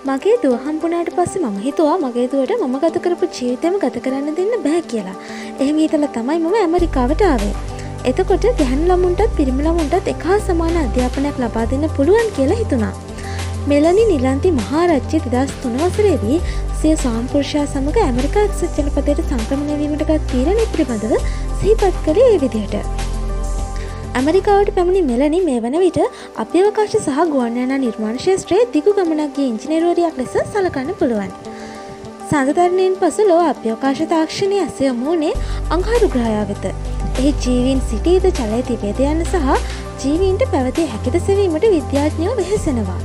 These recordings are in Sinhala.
මගේ දුව හම්බුණාට පස්සේ මම හිතුවා මගේ දුවට මම ගත කරපු ජීවිතේම ගත කරන්න දෙන්න බෑ කියලා. එහෙම හිතලා තමයි මම ඇමරිකාවට ආවේ. එතකොට ගැහැණු ළමුන්ටත් පිරිමි ළමුන්ටත් එක හා සමාන අධ්‍යාපනයක් ලබා දෙන්න පුළුවන් කියලා හිතුණා. මෙලනි නිලන්ති මහරජ්‍ය 2003 වසරේදී සිය ස්වාමිපුරුෂයා සමග ඇමරිකා එක්සත් ජනපදයට සංක්‍රමණය වීමට ගත් තීරණය පිළිබඳව සිහිපත් කළේ ඒ විදිහට. ඇමරිකාවට පැමිණි මෙලනි මේ වන විට අභ්‍යවකාශ සහ ගුවන් යානා නිර්මාණ ක්ෂේත්‍රයේ දිගු ගමනක් ගිය ඉංජිනේරුවරියක් ලෙස සලකන්න පුළුවන්. සඳතරණයෙන් පසු ලොව අභ්‍යවකාශ තාක්ෂණයේ ඇස යොමු වුණේ අඟහරු ග්‍රහයා වෙත. එහි ජීවීන් සිටීද ජලය තිබේද යන්න සහ ජීවීන්ට පැවතිය හැකිද සෙවීමට විද්‍යාඥයෝ වෙහෙසෙනවා.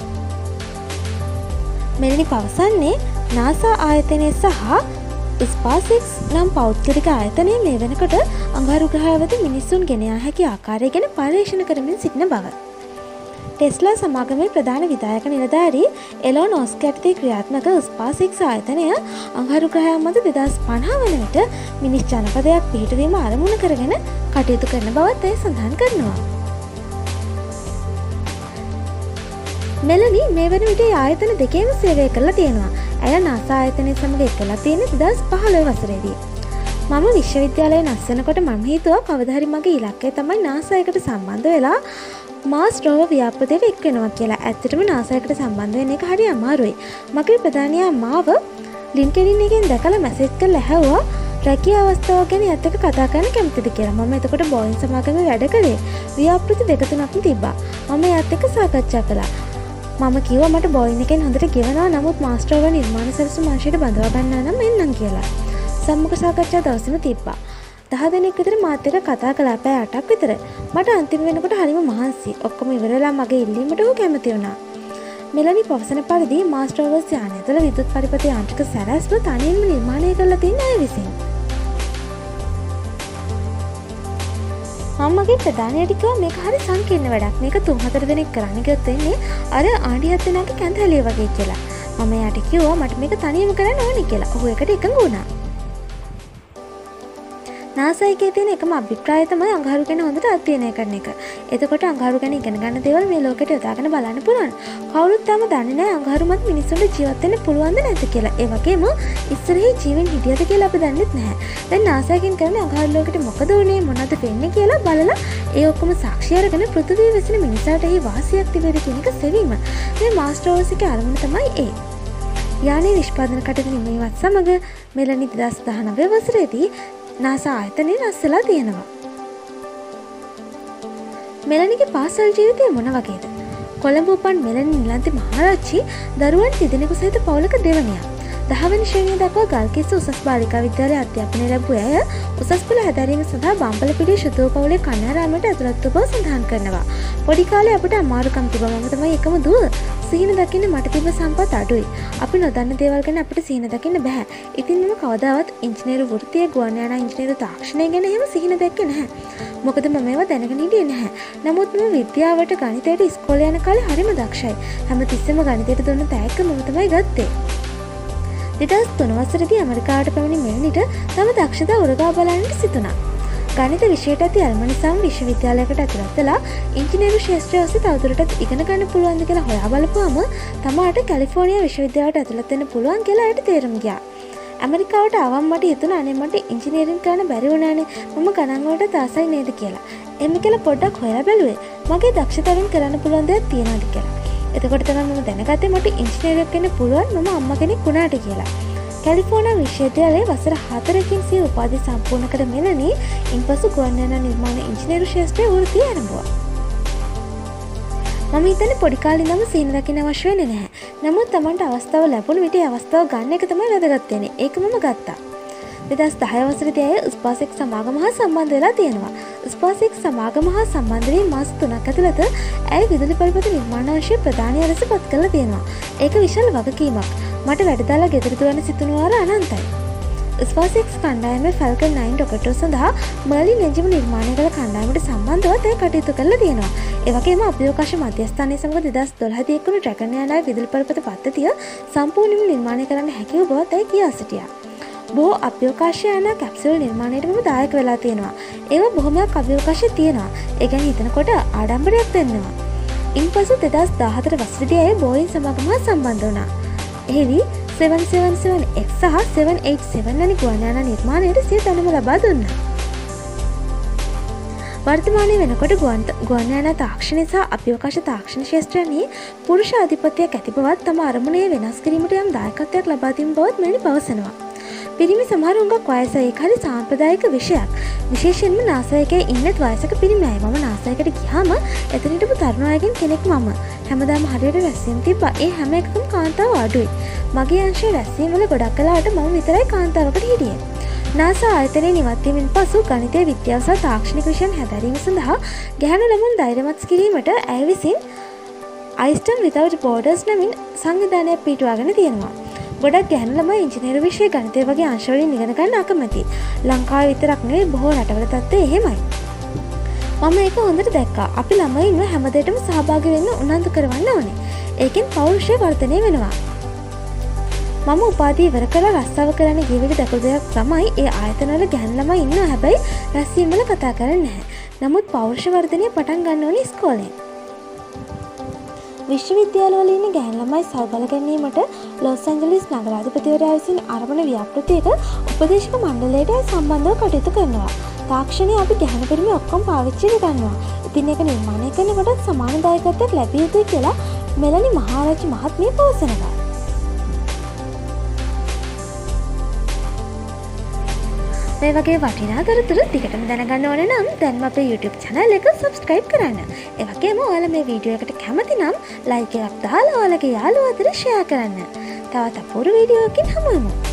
මෙලනි පවසන්නේ නාසා ආයතනය සහ ස්පාසික්ස් නම් පෞද්ගලික ආයතනය මේ වෙනකොට අඟහරු ග්‍රහය වෙත මිනිසුන් ගෙන යා හැකි ආකාරය ගැන පර්යේෂණ කරමින් සිටින බව. ටෙස්ලා සමාගමේ ප්‍රධාන විධායක නිලධාරී එලෝන් මස්ක් යටතේ ක්‍රියාත්මක ස්පාසික්ස් ආයතනය අඟහරු ග්‍රහය මත 2050 වන විට මිනිස් ජනපදයක් පිහිටුවීම අරමුණු කරගෙන කටයුතු කරන බවත් ඇය සඳහන් කරනවා. මෙලනි මේ වන විට ආයතන දෙකේම සේවය කරලා තියෙනවා. ඇය නාසා ආයතනය සමග එක්වලා තියෙන්නේ 2015 වසරේදී. මම විශ්වවිද්‍යාලයේ නැස්සනකොට මම හිතුවා කවදා හරි මගේ ඉලක්කය තමයි නාසා එකට සම්බන්ධ වෙලා මාස් රෝවර් ව්‍යාපෘතියට එක් වෙනවා කියලා. ඇත්තටම නාසා එකට සම්බන්ධ වෙන්න එක හරි අමාරුයි. මගේ ප්‍රධානියා මාව ලින්ක්ඩින් එකෙන් දැකලා මැසේජ් කරලා ඇහුවා රැකියා අවස්ථාව ගැන එයත් එක්ක කතා කරන්න කැමතිද කියලා. මම එතකොට බෝයින් සමාගමේ වැඩ කළේ. ව්‍යාපෘති දෙක තුනක් තිබ්බා. මම එයත් එක්ක සාකච්ඡා කළා. මම කිව්වා මට බෝයින් එකෙන් හොඳට ගෙවනවා නමුත් මාස්ටර් රෝවර් නිර්මාණ සැලසුම් අංශයට බඳවා ගන්නා නම් එන්නම් කියලා. සම්මුඛ සාකච්ඡා දවසේම තිබ්බා. 10 දෙනෙක් විතර මාත් එක්ක කතා කළා පැය 8ක් විතර. මට අන්තිම වෙනකොට හරිම මහන්සි. ඔක්කොම ඉවර වෙලා මගේ ඉල්ලීමට ඌ කැමති වුණා. මෙලනි පවසන පරිදි මාස්ටර් රෝවර් යානය තුළ විදුලි පරිපථ යාන්ත්‍රික සැරැස්ම තනියම නිර්මාණය කරලා තියෙන අය විසින්. මමගේ ප්‍රධානියට කිව්වා මේක හරි සංකීර්ණ වැඩක්. මේක 3-4 දෙනෙක් කරන්න ගියොත් වෙන්නේ අර ආණ්ඩියත් වෙනාගේ කැන්තලිය වගේ කියලා. මම එයාට කිව්වා මට මේක තනියම කරන්න ඕනේ කියලා. ඔහු ඒකට එකඟ වුණා. නාසා එකේ තියෙන එකම අභිප්‍රායය තමයි අඟහරු ගැන හොඳට අධ්‍යයනය කරන එක. එතකොට අඟහරු ගැන ඉගෙන ගන්න දේවල් මේ ලෝකෙට යොදාගෙන බලන්න පුළුවන්. කවුරුත් තාම දන්නේ නැහැ අඟහරු මත මිනිස්සුන්ට ජීවත් වෙන්න පුළුවන්ද නැද්ද කියලා. ඒ වගේම ඉස්සරහේ ජීවෙන් හිටියද කියලා අපි දන්නෙත් නැහැ. දැන් නාසා එකෙන් කරන්නේ අඟහරු ලෝකෙට මොකද උනේ මොනවද වෙන්නේ කියලා බලලා ඒ ඔක්කොම සාක්ෂි අරගෙන පෘථිවියේ වෙසෙන මිනිසාට එහි වාසියක් තිබෙද කියන එක සෙවීම. මේ මාස්ටර් රෝවර්ස්ගේ අරමුණ තමයි ඒ. යානයේ නිෂ්පාදන කටයුතු නිමවීමත් සමග මෙලනි 2019 වසරේදී නාසා ආයතනයේ රැස්ලා තියෙනවා. මෙලනිගේ පාසල් ජීවිතය මොන වගේද? කොළඹ උපන් මෙලනි නිලන්ති මහරජ්ජි දරුවන් 3 දෙනෙකු සහිත පවුලක දෙවනියක්. 10 වෙනි ශ්‍රේණිය දක්වා ගල්කිස්ස උසස් බාලිකා විද්‍යාලයේ අධ්‍යාපනය ලැබුව ඇය උසස් පෙළ හැදෑරීම සඳහා බම්පලපිටිය ශුද්ධ පවුලේ කන්‍යාරාමයට ඇතුළත් වූ බව සඳහන් කරනවා. පොඩි කාලේ අපිට අමාරුකම් තිබ්බා. මම තමයි එකම දුව. සිහින දකින්න මට තිබ්බ සම්පත් අඩුයි. අපි නොදන්න දේවල් ගැන අපිට සිහින දකින්න බෑ. ඉතින් මම කවදාවත් ඉංජිනේරු වෘත්තිය ගුවන් යානා ඉංජිනේරු තාක්ෂණය ගැන එහෙම සිහින දැක්කේ නැහැ. මොකද මම ඒවා දැනගෙන හිටියේ නැහැ. නමුත් මම විද්‍යාවට ගණිතයට ඉස්කෝලේ යන කාලේ හරිම දක්ෂයි. හැමතිස්සෙම ගණිතයට දුන්න තෑග්ග මම තමයි ගත්තේ. 2003 වසරේදී ඇමරිකාවට පැමිණි මෙලනිට තම දක්ෂතා උරගා බලන්නට සිතුණා. ගණිත විෂයට ඇති ඇල්ම නිසාම විශ්වවිද්‍යාලයකට ඇතුළත් වෙලා ඉංජිනේරු ක්ෂේත්‍රය ඔස්සේ තවදුරටත් ඉගෙන ගන්න පුළුවන්ද කියලා හොයා බලපුවම තමාට කැලිෆෝනියා විශ්වවිද්‍යාලයට ඇතුළත් වෙන්න පුළුවන් කියලා ඇයට තේරුම් ගියා. ඇමරිකාවට ආවම මට හිතුණා අනේ මට ඉංජිනේරින් කරන්න බැරි වුණානේ මම ගණන් වලට ආසයි නේද කියලා. එමෙ කියලා පොඩ්ඩක් හොයලා බැලුවේ. මගේ දක්ෂතාවෙන් කරන්න පුළුවන් දේක් තියනවාද කියලා. එතකොට තමයි මම දැනගත්තේ මට ඉංජිනේරියක් වෙන්න පුළුවන් මම අම්මා කෙනෙක් වුණාට කියලා. කැලිෆෝනියා විශ්වවිද්‍යාලයේ වසර 4කින් සිය උපාධිය සම්පූර්ණ කළ මෙලනි ඉන්පසු ගුවන් යානා නිර්මාණ ඉංජිනේරු ක්ෂේත්‍රයේ වෘත්තිය ආරම්භුවා. මම හිතන්නේ පොඩි කාලේ ඉඳන්ම සිහින දකින්න අවශ්‍ය වෙන්නේ නැහැ. නමුත් Tamanට අවස්ථාව ලැබුණ විට ඒ අවස්ථාව ගන්න එක තමයි වැදගත් වෙන්නේ. ඒක මම ගත්තා. 2010 වසරේදී ඇය ස්පාසික්ස් සමාගම හා සම්බන්ධ වෙලා තියෙනවා. ස්පාසික්ස් සමාගම හා සම්බන්ධ වී මාස 3ක් ඇතුළත ඇය විදුලි පරිපථ නිර්මාණ අංශයේ ප්‍රධානිය ලෙස පත් කරලා තියෙනවා. ඒක විශාල වගකීමක්. මට වැඩ දාලා ගෙදර දුවන්න සිතුණු වාර අනන්තයි. ස්පාසික්ස් කණ්ඩායමේ ෆැල්කන් 9 රොකට් සඳහා මර්ලින් එන්ජිම නිර්මාණය කළ කණ්ඩායමට සම්බන්ධව ඇය කටයුතු කරලා තියෙනවා. ඒ වගේම අභ්‍යවකාශ මධ්‍යස්ථානයේ සමග 2012 දී එක්වුණු ඩ්‍රැගන් යානාවේ විදුලි පරිපථ පද්ධතිය සම්පූර්ණයෙන්ම නිර්මාණය කරන්න හැකි වූ බවත් ඇය කියා සිටියා. බොහෝ අභ්‍යවකාශ යානා කැප්සූල් නිර්මාණයට මම දායක වෙලා තියෙනවා. ඒවා බොහොමයක් අභ්‍යවකාශයේ තියෙනවා. ඒ ගැන හිතනකොට ආඩම්බරයක් දැනෙනවා. ඉන්පසු 2014 වසරේදී ඇය බෝයින් සමගම සම්බන්ධ වුණා. එහිදී 777X සහ 787 වැනි ගුවන් යාන නිර්මාණයට සිය දැනුම ලබා දුන්නා. වර්තමානයේ වෙනකොට ගුවන් යාන තාක්ෂණය සහ අභ්‍යවකාශ තාක්ෂණ ක්ෂේත්‍රයන්හි පුරුෂ ආධිපත්‍යයක් ඇති බවත් තම අරමුණේ වෙනස් කිරීමට යම් දායකත්වයක් ලබා දීම බවත් මෙවැනි පවසනවා. පිරිමි සමහර හුඟක් වයස ඒක හරි සාම්ප්‍රදායික විෂයක්. විශේෂයෙන්ම නාසා එකේ ඉන්නත් වයසක පිරිමි අය. මම නාසා එකට ගියාම එතන හිටපු තරුණ අයගෙන් කෙනෙක් මම. හැමදාම හරියට රැස්වීම තිබ්බා. ඒ හැම එකකම කාන්තාව අඩුයි. මගේ අංශයේ රැස්වීම වල ගොඩක් කලාවට මම විතරයි කාන්තාවකට හිටියේ. නාසා ආයතනයේ නිවත්වීමෙන් පසු ගණිතය විද්‍යාව සහ තාක්ෂණික විෂයන් හැදෑරීම සඳහා ගැහැණු ළමුන් ධෛර්යමත් කිරීමට ඇය විසින් අයිස්ටන් විතවුට් බෝඩර්ස් නමින් සංවිධානයක් පිටුවාගෙන තියෙනවා. ගොඩක් ගැහැණු ළමයි ඉංජිනේරු විෂය ගණිතය වගේ අංශවලින් ඉගෙන ගන්න අකමැතියි. ලංකාවේ විතරක් නෙවෙයි බොහෝ රටවල තත්ත්වය එහෙමයි. මම ඒක හොඳට දැක්කා. අපි ළමයින්ව හැමදේටම සහභාගී වෙන්න උනන්දු කරවන්න ඕනේ. ඒකෙන් පෞරුෂය වර්ධනය වෙනවා. මම උපාධිය ඉවර කරලා රස්සාව කරන්න ගිය විට දැකපු දෙයක් තමයි ඒ ආයතනවල ගැහැණු ළමයි ඉන්නවා. හැබැයි රැස්වීම් වල කතා කරන්නේ නැහැ. නමුත් පෞරුෂ වර්ධනය පටන් ගන්න ඕනේ ඉස්කෝලෙන්. විශ්වවිද්‍යාලවල ඉන්න ගැහැණු ළමයි සල්බල ගැනීමට ලොස් ඇන්ජලිස් නගරාධිපතිවරයා විසින් ආරම්භන ව්‍යාපෘතියක උපදේශක මණ්ඩලයට සම්බන්ධව කටයුතු කරනවා. තාක්ෂණය අපි ගැහැණු පිරිමි ඔක්කොම පාවිච්චි කරනවා. ඉතින් ඒක නිර්මාණය කරනකොට සමාන දායකත්වයක් ලැබිය යුතුයි කියලා මෙලනි මහාරච්චි මහත්මිය පවසනවා. මේ වගේ වටිනා තොරතුරු දිගටම දැනගන්න ඕන නම් දැන්ම අපේ YouTube channel එක subscribe කරන්න. ඒ වගේම ඔයාලා මේ වීඩියෝ එකට කැමති නම් like එකක් දාලා ඔයාලගේ යාළුවෝ අතර share කරන්න. තවත් අපූර්ව වීඩියෝ එකකින් හමු වෙමු.